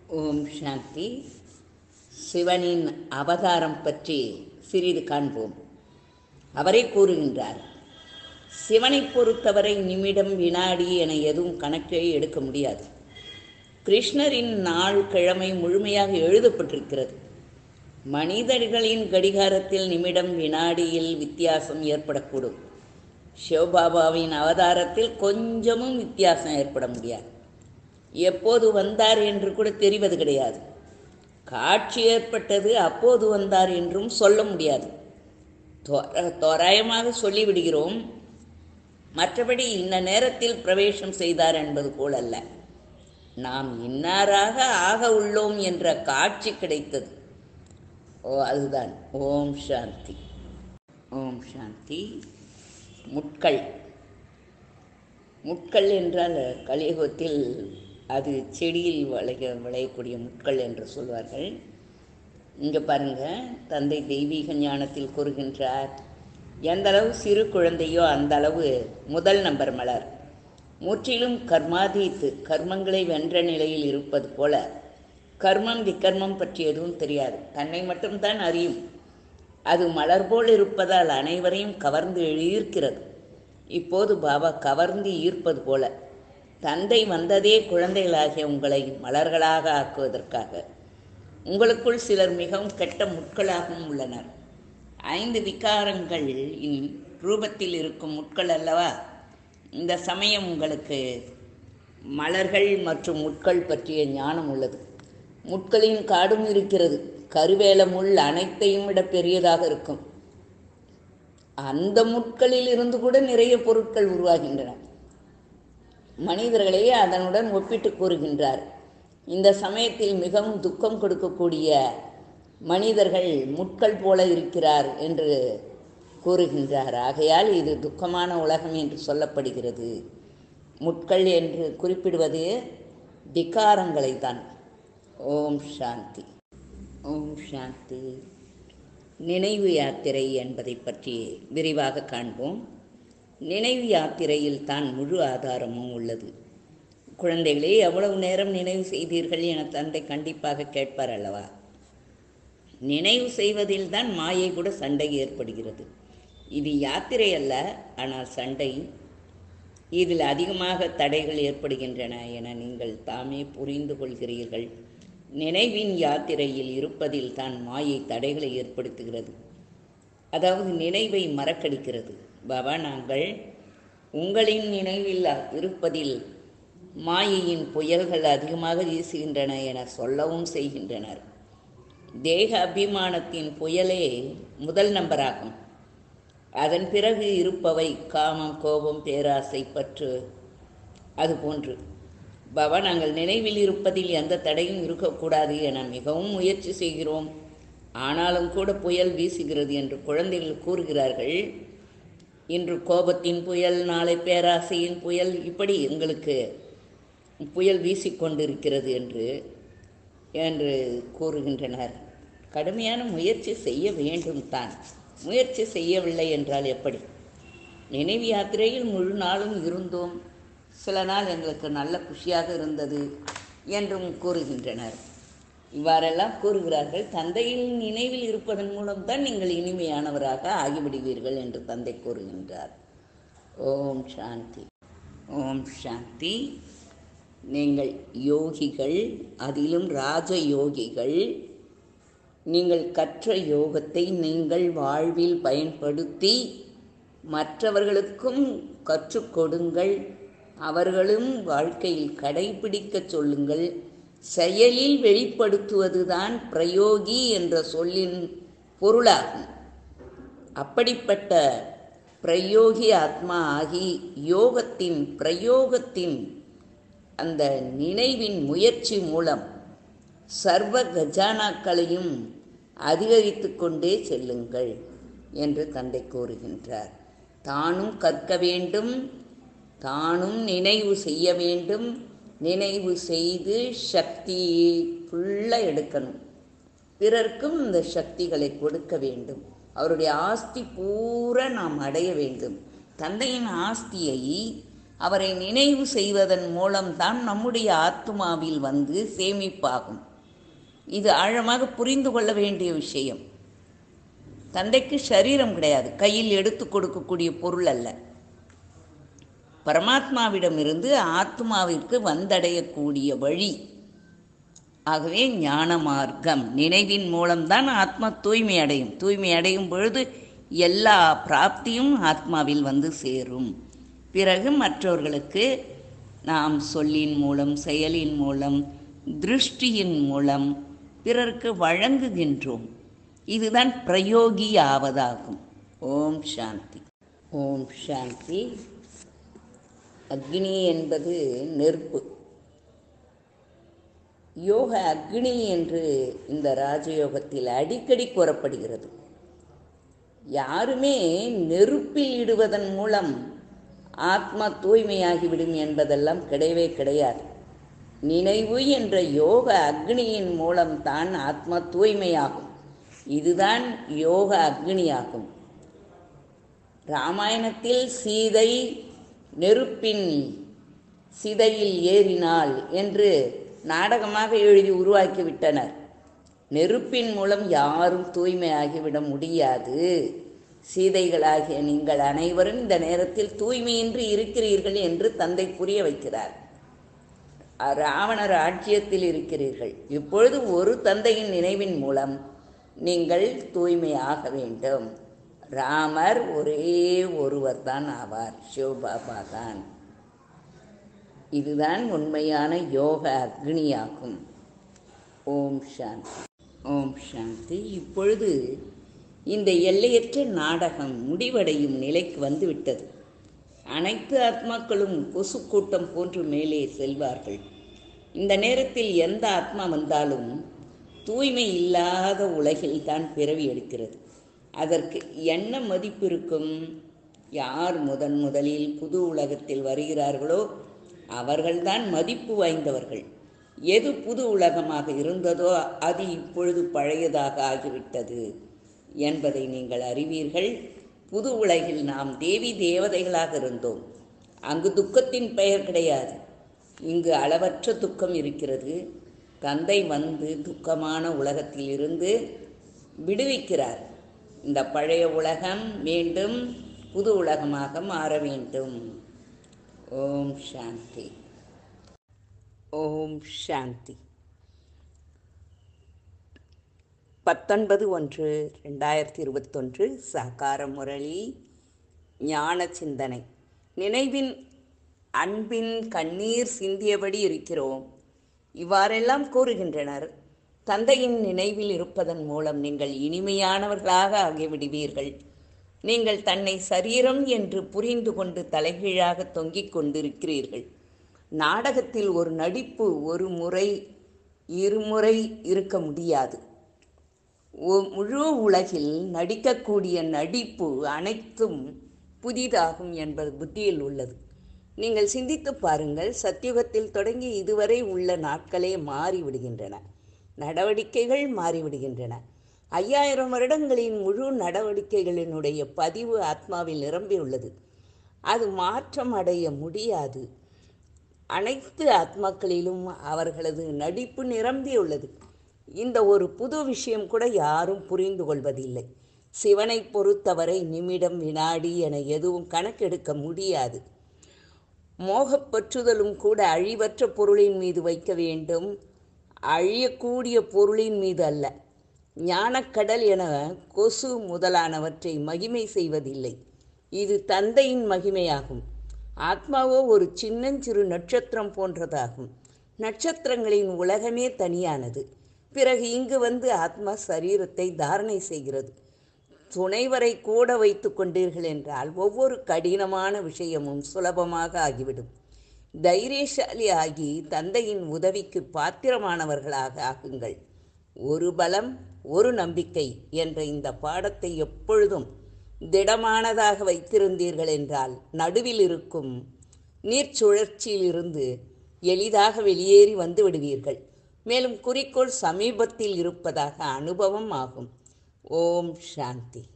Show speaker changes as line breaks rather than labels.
ஓம் சாந்தி. சிவனின் அவதாரம் பற்றி சிறிது காண்போம். அவரே கூறுகின்றார், சிவனை பொறுத்தவரை நிமிடம் வினாடி என எதுவும் கணக்கே எடுக்க முடியாது. கிருஷ்ணரின் நாள் கிழமை முழுமையாக எழுதப்பட்டிருக்கிறது. மனிதர்களின் கடிகாரத்தில் நிமிடம் வினாடியில் வித்தியாசம் ஏற்படக்கூடும். சிவபாபாவின் அவதாரத்தில் கொஞ்சமும் வித்தியாசம் ஏற்பட முடியாது. எப்போது வந்தார் என்று கூட தெரிவது கிடையாது. காட்சி ஏற்பட்டது, அப்போது வந்தார் என்றும் சொல்ல முடியாது. தோராயமாக சொல்லிவிடுகிறோம். மற்றபடி இந்த நேரத்தில் பிரவேசம் செய்தார் என்பது போலல்ல. நாம் இன்னாராக ஆக உள்ளோம் என்ற காட்சி கிடைத்தது. அதுதான் ஓம் சாந்தி. ஓம் சாந்தி. முட்கள் என்றால் கலியுகத்தில் அது செடியில் விளையக்கூடிய முட்கள் என்று சொல்வார்கள். இங்கே பாருங்கள், தந்தை தெய்வீக ஞானத்தில் கூறுகின்றார், எந்த அளவு சிறு குழந்தையோ அந்த அளவு முதல் நம்பர் மலர். முற்றிலும் கர்மாதீத்து, கர்மங்களை வென்ற நிலையில் இருப்பது போல கர்மம் விக்கர்மம் பற்றி எதுவும் தெரியாது. தன்னை மட்டும்தான் அறியும். அது மலர் போல் இருப்பதால் அனைவரையும் கவர்ந்து ஈர்க்கிறது. இப்போது பாபா கவர்ந்து ஈர்ப்பது போல தந்தை வந்ததே குழந்தைகளாகிய உங்களை மலர்களாக ஆக்குவதற்காக. உங்களுக்குள் சிலர் மிகவும் கெட்ட முட்களாகவும் உள்ளனர். 5 விகாரங்களின் ரூபத்தில் இருக்கும் முட்கள் அல்லவா. இந்த சமயம் உங்களுக்கு மலர்கள் மற்றும் முட்கள் பற்றிய ஞானம் உள்ளது. முட்களின் காடும் இருக்கிறது. கருவேல முள் அனைத்தையும் விட பெரியதாக இருக்கும். அந்த முட்களில் இருந்து கூட நிறைய பொருட்கள் உருவாகின்றன. மனிதர்களே அதனுடன் ஒப்பிட்டு கூறுகின்றார். இந்த சமயத்தில் மிகவும் துக்கம் கொடுக்கக்கூடிய மனிதர்கள் முட்கள் போல இருக்கிறார் என்று கூறுகின்றார். ஆகையால் இது துக்கமான உலகம் என்று சொல்லப்படுகிறது. முட்கள் என்று குறிப்பிடுவது விகாரங்களை தான். ஓம் சாந்தி. ஓம் சாந்தி. நினைவு யாத்திரை என்பதை பற்றி விரிவாக காண்போம். நினைவு யாத்திரையில் தான் முழு ஆதாரமும் உள்ளது. குழந்தைகளே, எவ்வளவு நேரம் நினைவு செய்தீர்கள் என தந்தை கண்டிப்பாக கேட்பார் அல்லவா. நினைவு செய்வதில் தான் மாயை கூட சண்டை ஏற்படுகிறது. இது யாத்திரை அல்ல, ஆனால் சண்டை. இதில் அதிகமாக தடைகள் ஏற்படுகின்றன என நீங்கள் தாமே புரிந்து கொள்கிறீர்கள். நினைவின் யாத்திரையில் இருப்பதில் தான் மாயை தடைகளை ஏற்படுத்துகிறது. அதாவது நினைவை மறக்கடிக்கிறது. பாபா, நாங்கள் உங்களின் நினைவில் இருப்பதில் மாயையின் புயல்கள் அதிகமாக வீசுகின்றன என சொல்லவும் செய்கின்றனர். தேக அபிமானத்தின் புயலே முதல் நம்பராகும். அதன் பிறகு இருப்பவை காமம், கோபம், பேராசை, பற்று. அதுபோன்று பாபா, நாங்கள் நினைவில் இருப்பதில் எந்த தடையும் இருக்கக்கூடாது என மிகவும் முயற்சி செய்கிறோம். ஆனாலும் கூட புயல் வீசுகிறது என்று குழந்தைகள் கூறுகிறார்கள். இன்று கோபத்தின் புயல், நாளை பேராசையின் புயல், இப்படி எங்களுக்கு புயல் வீசிக்கொண்டிருக்கிறது என்று கூறுகின்றனர். கடுமையான முயற்சி செய்ய வேண்டும் தான். முயற்சி செய்யவில்லை என்றால் எப்படி? நினைவு யாத்திரையில் முழு நாளும் இருந்தோம். சில நாள் எங்களுக்கு நல்ல குஷியாக இருந்தது என்றும் கூறுகின்றனர். இவ்வாறெல்லாம் கூறுகிறார்கள். தந்தையின் நினைவில் இருப்பதன் மூலம்தான் நீங்கள் இனிமையானவராக ஆகிவிடுவீர்கள் என்று தந்தை கூறுகின்றார். ஓம் சாந்தி. ஓம் சாந்தி. நீங்கள் யோகிகள், அதிலும் ராஜ யோகிகள். நீங்கள் கற்ற யோகத்தை நீங்கள் வாழ்வில் பயன்படுத்தி மற்றவர்களுக்கும் கற்றுக் கொடுங்கள். அவர்களும் வாழ்க்கையில் கடைபிடிக்க சொல்லுங்கள். செயலில் வெளிப்படுத்துவதுதான் பிரயோகி என்ற சொல்லின் பொருளாகும். அப்படிப்பட்ட பிரயோகி ஆத்மா ஆகி யோகத்தின் பிரயோகத்தின் அந்த நினைவின் முயற்சி மூலம் சர்வ கஜானாக்களையும் அதிகரித்து கொண்டே செல்லுங்கள் என்று தந்தை கூறுகின்றார். தானும் கற்க வேண்டும், தானும் நினைவு செய்ய வேண்டும். நினைவு செய்து சக்தியை ஃபுல்லாக எடுக்கணும். பிறர்க்கும் இந்த சக்திகளை கொடுக்க வேண்டும். அவருடைய ஆஸ்தி பூரா நாம் அடைய வேண்டும். தந்தையின் ஆஸ்தியை அவரை நினைவு செய்வதன் மூலம்தான் நம்முடைய ஆத்மாவில் வந்து சேமிப்பாகும். இது ஆழமாக புரிந்து கொள்ள வேண்டிய விஷயம். தந்தைக்கு சரீரம் கிடையாது, கையில் எடுத்து கொடுக்கக்கூடிய பொருள் அல்ல. பரமாத்மாவிடமிருந்து ஆத்மாவிற்கு வந்தடையக்கூடிய வழி. ஆகவே ஞான மார்க்கம் நினைவின் மூலம்தான் ஆத்மா தூய்மை அடையும். தூய்மை அடையும் பொழுது எல்லா பிராப்தியும் ஆத்மாவில் வந்து சேரும். பிறகு மற்றவர்களுக்கு நாம் சொல்லின் மூலம், செயலின் மூலம், திருஷ்டியின் மூலம் பிறருக்கு வழங்குகின்றோம். இதுதான் பிரயோகி ஆவதாகும். ஓம் சாந்தி. ஓம் சாந்தி. அக்னி என்பது நெருப்பு. யோக அக்னி என்று இந்த ராஜயோகத்தில் அடிக்கடி கூறப்படுகிறது. யாருமே நெருப்பில் இடுவதன் மூலம் ஆத்மா தூய்மையாகிவிடும் என்பதெல்லாம் கிடையவே கிடையாது. நினைவு என்ற யோக அக்னியின் மூலம்தான் ஆத்மா தூய்மையாகும். இதுதான் யோக அக்னியாகும். ராமாயணத்தில் சீதை நெருப்பின் சிதையில் ஏறினாள் என்று நாடகமாக எழுதி உருவாக்கிவிட்டனர். நெருப்பின் மூலம் யாரும் தூய்மையாகிவிட முடியாது. சீதைகளாகிய நீங்கள் அனைவரும் இந்த நேரத்தில் தூய்மையின்றி இருக்கிறீர்கள் என்று தந்தை புரிய வைக்கிறார். ராவணர் ஆட்சியத்தில் இருக்கிறீர்கள். இப்பொழுது ஒரு தந்தையின் நினைவின் மூலம் நீங்கள் தூய்மையாக வேண்டும். ராமர் ஒரே ஒருவர் தான் ஆவார், சிவபாபா தான். இதுதான் உண்மையான யோக அக்னியாகும். ஓம் சாந்தி. ஓம் சாந்தி. இப்பொழுது இந்த எல்லையற்ற நாடகம் முடிவடையும் நிலைக்கு வந்துவிட்டது. அனைத்து ஆத்மாக்களும் கொசு கூட்டம் போன்று மேலே செல்வார்கள். இந்த நேரத்தில் எந்த ஆத்மா வந்தாலும் தூய்மை இல்லாத உலகில் தான் பிறவி எடுக்கிறது. அதற்கு என்ன மதிப்பு இருக்கும்? யார் முதலில் புது உலகத்தில் வருகிறார்களோ அவர்கள்தான் மதிப்பு வாய்ந்தவர்கள். எது புது உலகமாக இருந்ததோ அது இப்பொழுது பழையதாக ஆகிவிட்டது என்பதை நீங்கள் அறிவீர்கள். புது உலகில் நாம் தேவி தேவதைகளாக இருந்தோம். அங்கு துக்கத்தின் பெயர் கிடையாது. இங்கு அளவற்ற துக்கம் இருக்கிறது. தந்தை வந்து துக்கமான உலகத்தில் இருந்து விடுவிக்கிறார். இந்த பழைய உலகம் மீண்டும் புது உலகமாக மாற வேண்டும். ஓம் சாந்தி. ஓம் சாந்தி. 19/1/2021 சஹகார முரளி ஞான சிந்தனை. நினைவின் அன்பின் கண்ணீர் சிந்தியபடி இருக்கிறோம். இவ்வாறெல்லாம் கூறுகின்றனர். தந்தையின் நினைவில் இருப்பதன் மூலம் நீங்கள் இனிமையானவர்களாக ஆகிவிடுவீர்கள். நீங்கள் தன்னை சரீரம் என்று புரிந்து கொண்டு தலைகீழாக தொங்கிக் கொண்டிருக்கிறீர்கள். நாடகத்தில் ஒரு நடிப்பு ஒரு முறை இருமுறை இருக்க முடியாது. முழு உலகில் நடிக்கக்கூடிய நடிப்பு அனைத்தும் புதிதாகும் என்பது புத்தியில் உள்ளது. நீங்கள் சிந்தித்து பாருங்கள். சத்தியுகத்தில் தொடங்கி இதுவரை உள்ள நாட்களே மாறிவிடுகின்றன. நடவடிக்கைகள் மாறிவிடுகின்றன. 5000 வருடங்களின் முழு நடவடிக்கைகளினுடைய பதிவு ஆத்மாவில் நிரம்பியுள்ளது. அது மாற்றம் அடைய முடியாது. அனைத்து ஆத்மாக்களிலும் அவர்களது நடிப்பு நிரம்பியுள்ளது. இந்த ஒரு புது விஷயம் கூட யாரும் புரிந்து கொள்வதில்லை. சிவனை பொறுத்தவரை நிமிடம் வினாடி என எதுவும் கணக்கெடுக்க முடியாது. மோகப்பற்றுதலும் கூட அழிவற்ற பொருளின் மீது வைக்க வேண்டும், அழியக்கூடிய பொருளின் மீது அல்ல. ஞானக்கடல் என கொசு முதலானவற்றை மகிமை செய்வதில்லை. இது தந்தையின் மகிமையாகும். ஆத்மாவோ ஒரு சின்னஞ்சிறு நட்சத்திரம் போன்றதாகும். நட்சத்திரங்களின் உலகமே தனியானது. பிறகு இங்கு வந்து ஆத்மா சரீரத்தை தாரணை செய்கிறது. துணைவரை கூட வைத்து கொண்டீர்கள் என்றால் ஒவ்வொரு கடினமான விஷயமும் சுலபமாக ஆகிவிடும். தைரியசாலி ஆகி தந்தையின் உதவிக்கு பாத்திரமானவர்களாக ஆகுங்கள். ஒரு பலம் ஒரு நம்பிக்கை என்ற இந்த பாடத்தை எப்பொழுதும் திடமானதாக வைத்திருந்தீர்கள் என்றால் நடுவில் இருக்கும் நீர்ச்சுழற்சியிலிருந்து எளிதாக வெளியேறி வந்து விடுவீர்கள். மேலும் குறிக்கோள் சமீபத்தில் இருப்பதாக அனுபவம் ஆகும். ஓம் சாந்தி.